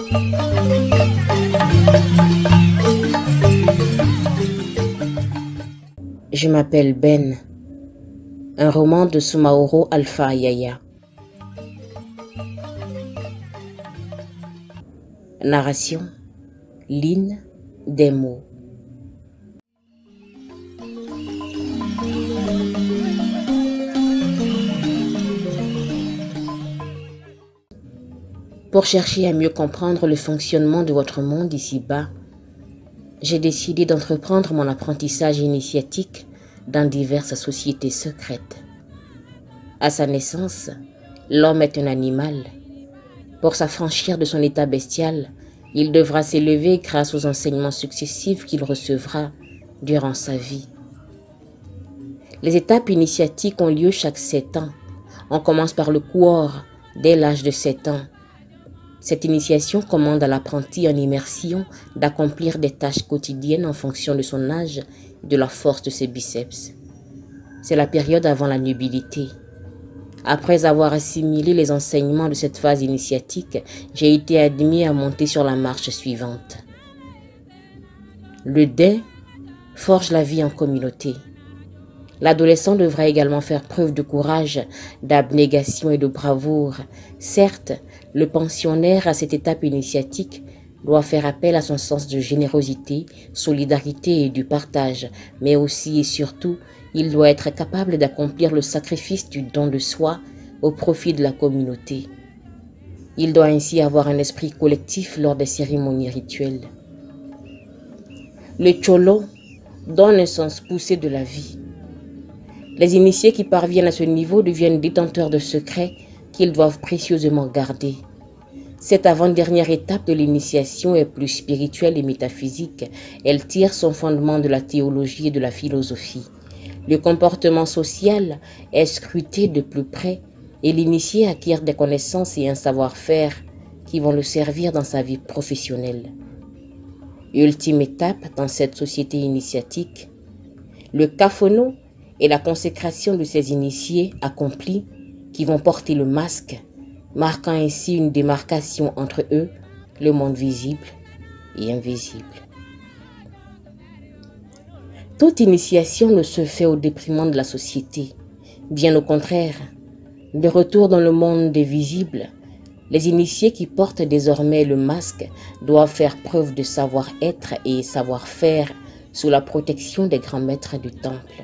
Je m'appelle Ben, un roman de Soumaoro Alpha Yaya. Narration, Lynn Demo. Pour chercher à mieux comprendre le fonctionnement de votre monde ici-bas, j'ai décidé d'entreprendre mon apprentissage initiatique dans diverses sociétés secrètes. À sa naissance, l'homme est un animal. Pour s'affranchir de son état bestial, il devra s'élever grâce aux enseignements successifs qu'il recevra durant sa vie. Les étapes initiatiques ont lieu chaque 7 ans. On commence par le Kuor dès l'âge de 7 ans. Cette initiation commande à l'apprenti en immersion d'accomplir des tâches quotidiennes en fonction de son âge et de la force de ses biceps. C'est la période avant la nubilité. Après avoir assimilé les enseignements de cette phase initiatique, j'ai été admis à monter sur la marche suivante. Le dé forge la vie en communauté. L'adolescent devra également faire preuve de courage, d'abnégation et de bravoure. Certes, le pensionnaire à cette étape initiatique doit faire appel à son sens de générosité, solidarité et du partage, mais aussi et surtout, il doit être capable d'accomplir le sacrifice du don de soi au profit de la communauté. Il doit ainsi avoir un esprit collectif lors des cérémonies rituelles. Le Cholo donne un sens poussé de la vie. Les initiés qui parviennent à ce niveau deviennent détenteurs de secrets qu'ils doivent précieusement garder. Cette avant-dernière étape de l'initiation est plus spirituelle et métaphysique. Elle tire son fondement de la théologie et de la philosophie. Le comportement social est scruté de plus près et l'initié acquiert des connaissances et un savoir-faire qui vont le servir dans sa vie professionnelle. Ultime étape dans cette société initiatique, le Kafono et la consécration de ces initiés accomplis qui vont porter le masque, marquant ainsi une démarcation entre eux, le monde visible et invisible. Toute initiation ne se fait au détriment de la société. Bien au contraire, de retour dans le monde des visibles, les initiés qui portent désormais le masque doivent faire preuve de savoir-être et savoir-faire sous la protection des grands maîtres du temple.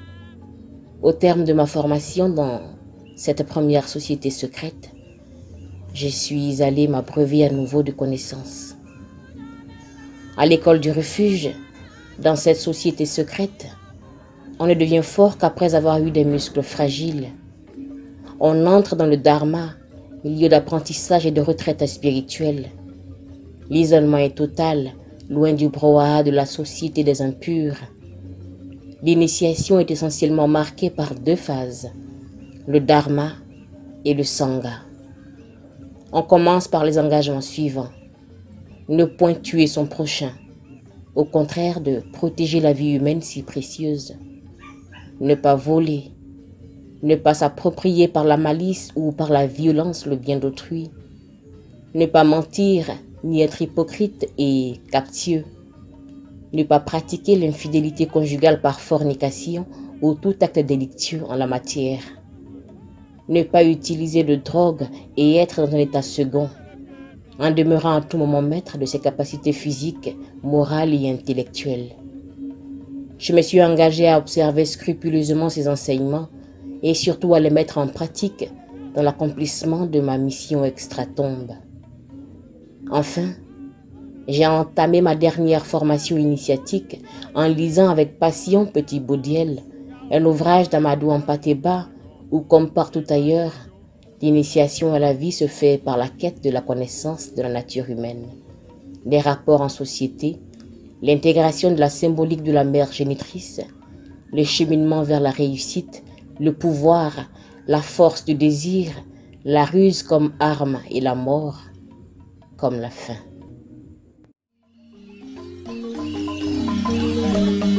Au terme de ma formation dans cette première société secrète, je suis allé m'abreuver à nouveau de connaissances. À l'école du refuge, dans cette société secrète, on ne devient fort qu'après avoir eu des muscles fragiles. On entre dans le dharma, milieu d'apprentissage et de retraite spirituelle. L'isolement est total, loin du brouhaha de la société des impurs. L'initiation est essentiellement marquée par 2 phases, le dharma et le sangha. On commence par les engagements suivants. Ne point tuer son prochain, au contraire de protéger la vie humaine si précieuse. Ne pas voler, ne pas s'approprier par la malice ou par la violence le bien d'autrui. Ne pas mentir, ni être hypocrite et captieux. Ne pas pratiquer l'infidélité conjugale par fornication ou tout acte délictueux en la matière. Ne pas utiliser de drogue et être dans un état second, en demeurant à tout moment maître de ses capacités physiques, morales et intellectuelles. Je me suis engagé à observer scrupuleusement ces enseignements et surtout à les mettre en pratique dans l'accomplissement de ma mission extratombe. Enfin, j'ai entamé ma dernière formation initiatique en lisant avec passion Petit Baudiel, un ouvrage d'Amadou Hampâté-Bâ où, comme partout ailleurs, l'initiation à la vie se fait par la quête de la connaissance de la nature humaine, les rapports en société, l'intégration de la symbolique de la mère génitrice, le cheminement vers la réussite, le pouvoir, la force du désir, la ruse comme arme et la mort comme la faim.